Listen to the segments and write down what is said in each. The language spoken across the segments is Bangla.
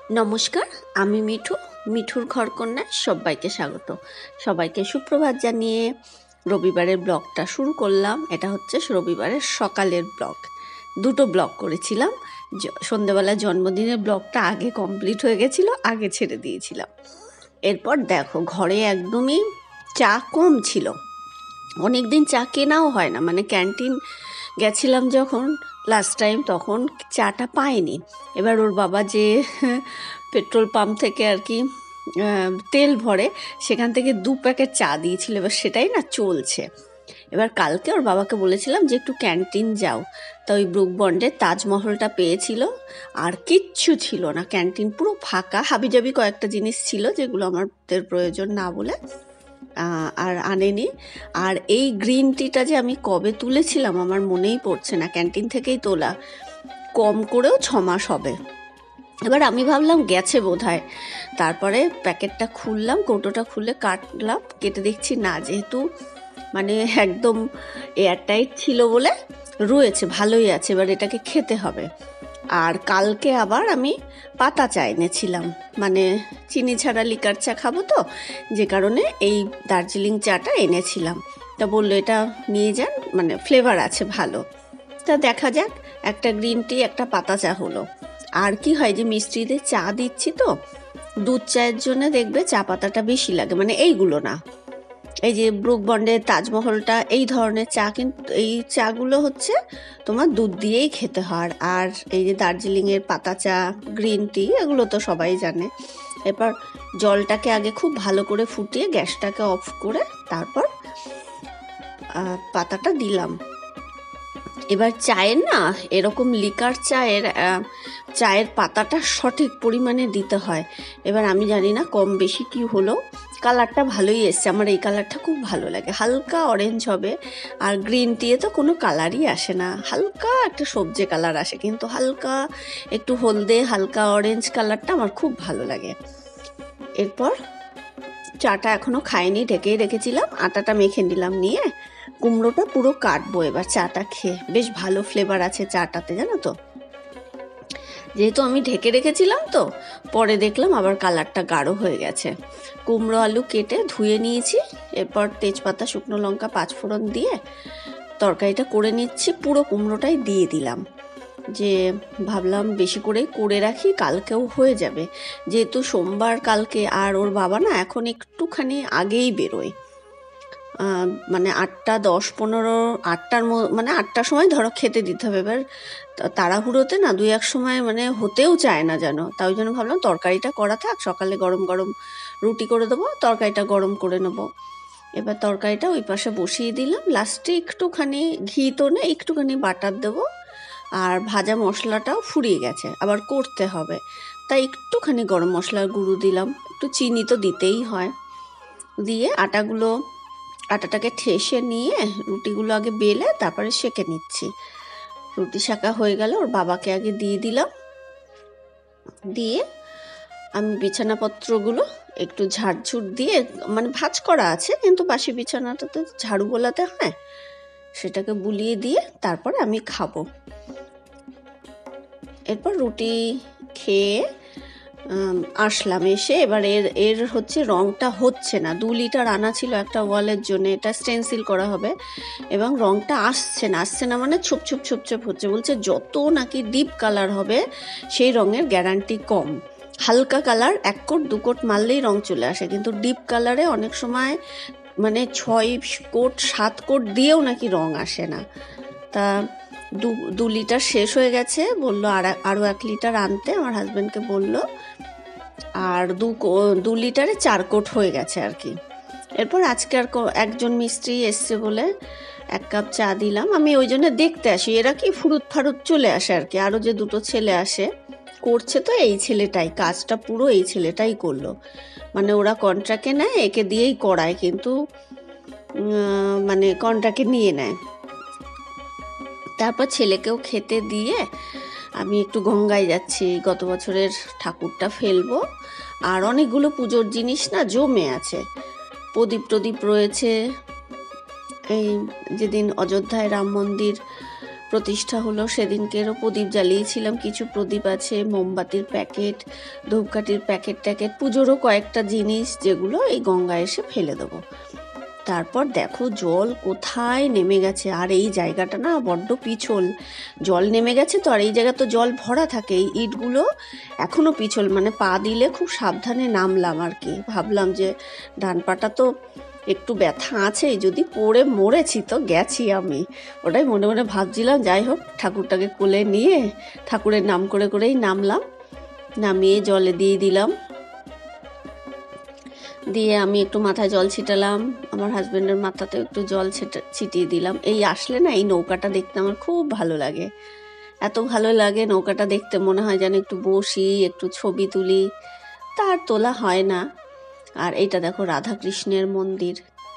নমস্কার, আমি মিঠুর ঘরকন্যায় সবাইকে স্বাগত। সবাইকে সুপ্রভাত জানিয়ে রবিবারের ব্লগটা শুরু করলাম। এটা হচ্ছে রবিবারের সকালের ব্লগ। দুটো ব্লগ করেছিলাম। সন্ধেবেলা জন্মদিনের ব্লগটা আগে কমপ্লিট হয়ে গেছিলো, আগে ছেড়ে দিয়েছিলাম। এরপর দেখো, ঘরে একদমই চা কম ছিল। অনেক দিন চা কেনাও হয় না, মানে ক্যান্টিন গেছিলাম যখন লাস্ট টাইম, তখন চাটা পাইনি। এবার ওর বাবা যে পেট্রোল পাম্প থেকে আর কি তেল ভরে, সেখান থেকে 2 প্যাকেট চা দিয়েছিল। এবার সেটাই না চলছে। এবার কালকে ওর বাবাকে বলেছিলাম যে একটু ক্যান্টিন যাও, তা ওই ব্রুক বন্ডের তাজমহলটা পেয়েছিল, আর কিচ্ছু ছিল না, ক্যান্টিন পুরো ফাঁকা। হাবিজাবি কয়েকটা জিনিস ছিল যেগুলো আমাদের প্রয়োজন না বলে আর আনেনি। আর এই গ্রিন টিটা যে আমি কবে তুলেছিলাম আমার মনেই পড়ছে না, ক্যান্টিন থেকেই তোলা, কম করেও 6 মাস হবে। এবার আমি ভাবলাম গেছে বোধহয়। তারপরে প্যাকেটটা খুললাম, কৌটোটা খুলে কাটলাম, কেটে দেখছি না, যেহেতু মানে একদম এয়ারটাইট ছিল বলে রয়েছে, ভালোই আছে। এবার এটাকে খেতে হবে। আর কালকে আবার আমি পাতা চা এনেছিলাম, মানে চিনি ছাড়া লিকার চা খাবো তো, যে কারণে এই দার্জিলিং চাটা এনেছিলাম। তা বললো এটা নিয়ে যান, মানে ফ্লেভার আছে ভালো। তা দেখা যাক, একটা গ্রিন টি একটা পাতা চা হলো। আর কি হয় যে মিস্ত্রিদের চা দিচ্ছি তো, দুধ চায়ের জন্য দেখবে চা পাতাটা বেশি লাগে, মানে এইগুলো না, এই যে ব্রুক বন্ডের তাজমহলটা, এই ধরনের চা, কিন্তু এই চাগুলো হচ্ছে তোমার দুধ দিয়েই খেতে হয়। আর এই যে দার্জিলিংয়ের পাতা চা, গ্রিন টি, এগুলো তো সবাই জানে। এরপর জলটাকে আগে খুব ভালো করে ফুটিয়ে গ্যাসটাকে অফ করে তারপর পাতাটা দিলাম। এবার চায়ের না, এরকম লিকার চায়ের পাতাটা সঠিক পরিমাণে দিতে হয়। এবার আমি জানি না কম বেশি কি হলো, কালারটা ভালোই এসছে। আমার এই কালারটা খুব ভালো লাগে, হালকা অরেঞ্জ হবে। আর গ্রিন টিয়ে তো কোনো কালারই আসে না, হালকা একটা সবজি কালার আসে, কিন্তু হালকা একটু হলদে হালকা অরেঞ্জ কালারটা আমার খুব ভালো লাগে। এরপর চাটা এখনো খাইনি, ঢেকেই রেখেছিলাম, আটাটা মেখে নিলাম, নিয়ে কুমড়োটা পুরো কাটবো। এবার চাটা খেয়ে বেশ ভালো ফ্লেভার আছে চাটাতে, জানো তো। যেহেতু আমি ঢেকে রেখেছিলাম তো, পরে দেখলাম আবার কালারটা গাঢ় হয়ে গেছে। কুমড়ো আলু কেটে ধুয়ে নিয়েছি। এরপর তেজপাতা, শুকনো লঙ্কা, 5 ফোড়ন দিয়ে তরকারিটা করে নিচ্ছি। পুরো কুমড়োটাই দিয়ে দিলাম, যে ভাবলাম বেশি করে রাখি, কালকেও হয়ে যাবে। যেহেতু সোমবার কালকে, আর ওর বাবা না এখন একটুখানি আগেই বেরোয়, মানে 8টা 10 15, 8টার মানে 8টার সময় ধরো খেতে দিতে হবে। এবার তাড়াহুড়োতে না 2-1 সময় মানে হতেও চায় না যেন, তাই জন্য ভাবলাম তরকারিটা করা থাক, সকালে গরম গরম রুটি করে দেবো, তরকারিটা গরম করে নেবো। এবার তরকারিটা ওই পাশে বসিয়ে দিলাম। লাস্টে একটুখানি ঘি তো না, একটুখানি বাটার দেবো। আর ভাজা মশলাটাও ফুরিয়ে গেছে, আবার করতে হবে, তাই একটুখানি গরম মশলার গুঁড়ো দিলাম, একটু চিনি তো দিতেই হয়। দিয়ে আটাটাকে ঠেসে নিয়ে রুটিগুলো আগে বেলে তারপরে সেঁকে নিচ্ছি। রুটি সেঁকা হয়ে গেলে ওর বাবাকে আগে দিয়ে দিলাম। দিয়ে আমি বিছানাপত্রগুলো একটু ঝাড়ঝুড় দিয়ে, মানে ভাঁজ করা আছে কিন্তু বাসি বিছানাটাতে ঝাড়ু বোলাতে হয়, সেটাকে বুলিয়ে দিয়ে তারপরে আমি খাবো। এরপর রুটি খেয়ে আসলাম। এসে এবার এর হচ্ছে রঙটা হচ্ছে না, 2 লিটার আনা ছিল একটা ওয়ালের জন্য, এটা স্টেনসিল করা হবে, এবং রঙটা আসছে না মানে ছোপ ছোপ হচ্ছে। বলছে যত নাকি ডিপ কালার হবে সেই রঙের গ্যারান্টি কম। হালকা কালার 1 কোট 2 কোট মারলেই রং চলে আসে, কিন্তু ডিপ কালারে অনেক সময় মানে 6 কোট 7 কোট দিয়েও নাকি রং আসে না। তা 2 লিটার শেষ হয়ে গেছে, বললো আরও 1 লিটার আনতে, আমার হাজব্যান্ডকে বললো। আর 2 লিটারে 4 কোট হয়ে গেছে আর কি। এরপর আজকে আর একজন মিস্ত্রি এসছে বলে 1 কাপ চা দিলাম। আমি ওই জন্য দেখতে আসি, এরা কি ফুরুত ফারুত চলে আসে আর কি। আরও যে 2টো ছেলে আসে, করছে তো এই ছেলেটাই, কাজটা পুরো এই ছেলেটাই করলো, মানে ওরা কন্ট্রাক্টে নেয়, একে দিয়েই করায়, কিন্তু মানে কন্ট্রাক্টে নিয়ে নেয়। তারপর ছেলেকেও খেতে দিয়ে আমি একটু গঙ্গায় যাচ্ছি, গত বছরের ঠাকুরটা ফেলবো। আর অনেকগুলো পুজোর জিনিস না জমে আছে, প্রদীপ রয়েছে। এই যেদিন অযোধ্যায় রাম মন্দির প্রতিষ্ঠা হলো। সেদিনকেরও প্রদীপ জ্বালিয়েছিলাম, কিছু প্রদীপ আছে, মোমবাতির প্যাকেট, ধূপকাঠির প্যাকেট ট্যাকেট, পুজোরও কয়েকটা জিনিস যেগুলো এই গঙ্গায় এসে ফেলে দেবো। তারপর দেখো জল কোথায় নেমে গেছে, আর এই জায়গাটা না বড্ড পিছল, জল নেমে গেছে তো, আর এই জায়গা তো জল ভরা থাকে, এই ইটগুলো এখনও পিছল, মানে পা দিলে খুব সাবধানে নামলাম আর কি। ভাবলাম যে ডান পাটা তো একটু ব্যথা আছে, যদি পড়ে মরেছি তো গেছি আমি, ওটাই মনে মনে ভাবছিলাম। যাই হোক, ঠাকুরটাকে কোলে নিয়ে ঠাকুরের নাম করে করেই নামলাম, নামিয়ে জলে দিয়ে দিলাম, দিয়ে আমি একটু মাথায় জল ছিটালাম, আমার হাজব্যান্ডের মাথাতেও একটু জল ছিটিয়ে দিলাম। এই আসলে না এই নৌকাটা দেখতে আমার খুব ভালো লাগে, এত ভালো লাগে নৌকাটা দেখতে, মনে হয় যেন একটু বসি, একটু ছবি তুলি, তার তোলা হয় না। আর এইটা দেখো রাধা কৃষ্ণের মন্দির।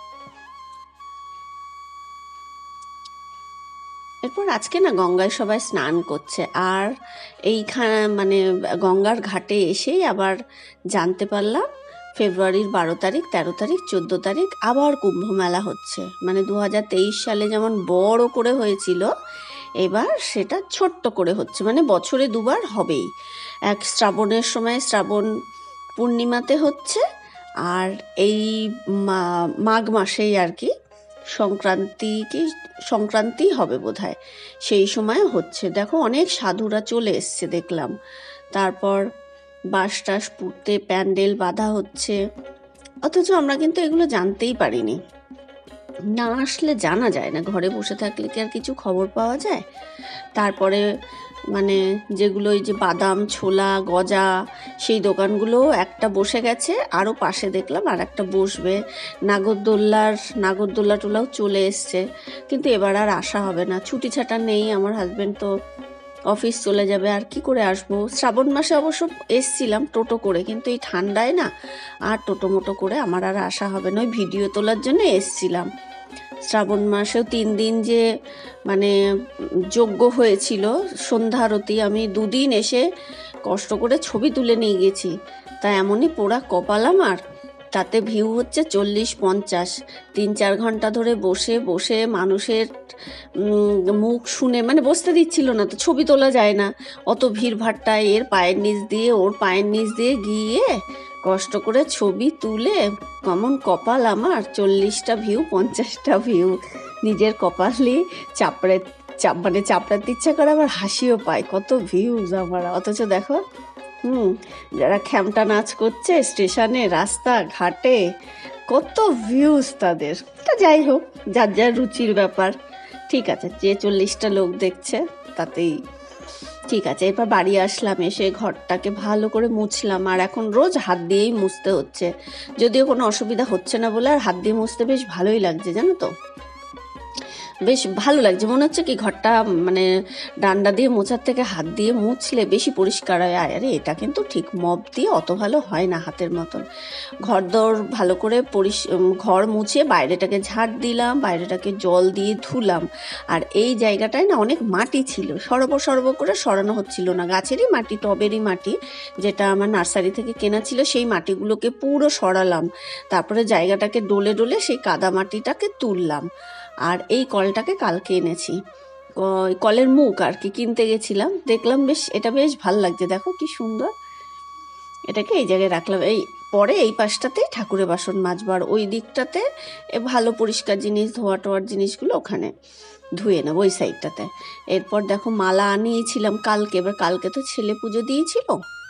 এরপর আজকে না গঙ্গায় সবাই স্নান করছে, আর এইখানে মানে গঙ্গার ঘাটে এসেই আবার জানতে পারলাম ফেব্রুয়ারির 12 তারিখ, 13 তারিখ, 14 তারিখ আবার কুম্ভ মেলা হচ্ছে। মানে 2023 সালে যেমন বড় করে হয়েছিল, এবার সেটা ছোট্ট করে হচ্ছে, মানে বছরে দুবার হবেই। এক শ্রাবণের সময়, শ্রাবণ পূর্ণিমাতে হচ্ছে, আর এই মাঘ মাসেই আর কি সংক্রান্তি হবে বোধহয়, সেই সময় হচ্ছে। দেখো অনেক সাধুরা চলে এসছে দেখলাম। তারপর বাঁশ টাস পুঁততে প্যান্ডেল বাঁধা হচ্ছে, অথচ আমরা কিন্তু এগুলো জানতেই পারিনি। না আসলে জানা যায় না, ঘরে বসে থাকলে কি আর কিছু খবর পাওয়া যায়। তারপরে মানে যেগুলো এই যে বাদাম, ছোলা, গজা, সেই দোকানগুলোও একটা বসে গেছে, আরও পাশে দেখলাম আর একটা বসবে। নাগরদোল্লা টোলাও চলে এসছে, কিন্তু এবার আর আসা হবে না, ছুটি ছাটা নেই। আমার হাজব্যান্ড তো অফিস চলে যাবে, আর কি করে আসবো। শ্রাবণ মাসে অবশ্য এসছিলাম টোটো করে, কিন্তু এই ঠান্ডায় না আর টোটো মোটো করে আমার আর আসা হবে না, ওই ভিডিও তোলার জন্য এসছিলাম। শ্রাবণ মাসেও 3 দিন যে মানে যজ্ঞ হয়েছিল সন্ধ্যা আরতি, আমি 2 দিন এসে কষ্ট করে ছবি তুলে নিয়ে গেছি, তা এমনই পোড়া কপাল আমার। তাতে ভিউ হচ্ছে 40-50, 3-4 ঘন্টা ধরে বসে বসে মানুষের মুখ শুনে, মানে বসতে দিচ্ছিল না, তো ছবি তোলা যায় না অত ভিড় ভাট্টায়, এর পায়ের নিচ দিয়ে ওর পায়ের নিচ দিয়ে গিয়ে কষ্ট করে ছবি তুলে, কেমন কপাল আমার, 40টা ভিউ 50টা ভিউ, নিজের কপালই চাপড়াতে ইচ্ছা করে, আবার হাসিও পায়, কত ভিউজ আমার। অথচ দেখো যারা খ্যামটা নাচ করছে স্টেশনে, রাস্তা ঘাটে, কত ভিউজ তাদের। তা যাই হোক, যার যার রুচির ব্যাপার, ঠিক আছে, যে 40টা লোক দেখছে তাতেই ঠিক আছে। এরপর বাড়ি আসলাম, এসে ঘরটাকে ভালো করে মুছলাম, আর এখন রোজ হাত দিয়েই মুছতে হচ্ছে, যদিও কোনো অসুবিধা হচ্ছে না বলে, আর হাত দিয়ে মুছতে বেশ ভালোই লাগছে, জানো তো, বেশ ভালো লাগছে। মনে হচ্ছে কি ঘরটা মানে ডান্ডা দিয়ে মোছার থেকে হাত দিয়ে মুছলে বেশি পরিষ্কার হয়। আরে এটা কিন্তু ঠিক, মপ দিয়ে অত ভালো হয় না হাতের মতন। ঘরদোর ভালো করে ঘর মুছে বাইরেটাকে ঝাড় দিলাম, বাইরেটাকে জল দিয়ে ধুলাম। আর এই জায়গাটায় না অনেক মাটি ছিল, সরব করে সরানো হচ্ছিল না, গাছেরই মাটি, টবেরই মাটি, যেটা আমার নার্সারি থেকে কেনা ছিল, সেই মাটিগুলোকে পুরো সরালাম। তারপরে জায়গাটাকে ডলে ডলে সেই কাদা মাটিটাকে তুললাম। আর এই কলটাকে কালকে এনেছি, কলের মুখ আর কি কিনতে গেছিলাম, দেখলাম এটা বেশ ভাল লাগছে, দেখো কি সুন্দর। এটাকে এই জায়গায় রাখলাম, এই পরে এই পাশটাতে ঠাকুরের বাসন মাজবার, ওই দিকটাতে ভালো পরিষ্কার জিনিস, ধোয়া টোয়ার জিনিসগুলো ওখানে ধুয়ে নেব, ওই সাইডটাতে। এরপর দেখো মালা আনিয়েছিলাম কালকে, এবার কালকে তো ছেলে পুজো দিয়েছিল,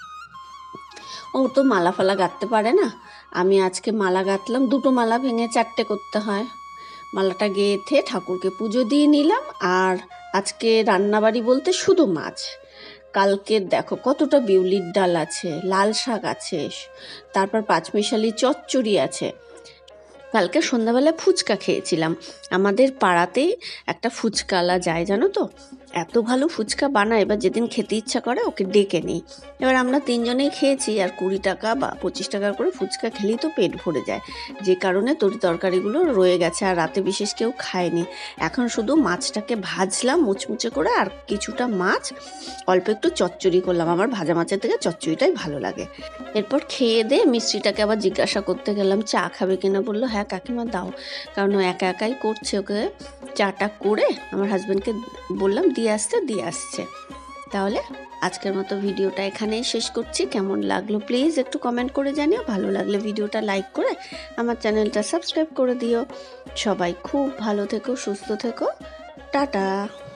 ও তো মালা ফালা গাঁথতে পারে না, আমি আজকে মালা গাঁথলাম। 2টো মালা ভেঙে 4টে করতে হয়। মালাটা গেঁথে ঠাকুরকে পুজো দিয়ে নিলাম। আর আজকে রান্নাবাড়ি বলতে শুধু মাছ। কালকের দেখো কতটা বিউলির ডাল আছে, লাল শাক আছে, তারপর 5মিশালি চচ্চড়ি আছে। কালকে সন্ধ্যাবেলায় ফুচকা খেয়েছিলাম, আমাদের পাড়াতেই একটা ফুচকাওয়ালা যায় জানো তো, এত ভালো ফুচকা বানায়, এবার যেদিন খেতে ইচ্ছা করে ওকে ডেকে নিই। এবার আমরা 3 জনেই খেয়েছি, আর 20 টাকা বা 25 টাকা করে ফুচকা খেলেই তো পেট ভরে যায়, যে কারণে তরকারিগুলো রয়ে গেছে, আর রাতে বিশেষ কেউ খায়নি। এখন শুধু মাছটাকে ভাজলাম মুচমুচে করে, আর কিছুটা মাছ অল্প একটু চচ্চড়ি করলাম। আমার ভাজা মাছের থেকে চচ্চড়িটাই ভালো লাগে। এরপর খেয়ে দিয়ে মিষ্টিটাকে আবার জিজ্ঞাসা করতে গেলাম চা খাবে কিনা। বললো হ্যাঁ কাকিমা দাও, কারণ ও একা একাই করছে। ওকে চাটা করে আমার হাজব্যান্ডকে বললাম দিয়ে আসছে। তাহলে আজকের মতো ভিডিওটা এখানেই শেষ করছি। কেমন লাগলো প্লিজ একটু কমেন্ট করে জানিও। ভালো লাগলে ভিডিওটা লাইক করে আমার চ্যানেলটা সাবস্ক্রাইব করে দিও। সবাই খুব ভালো থেকো, সুস্থ থেকো, টাটা।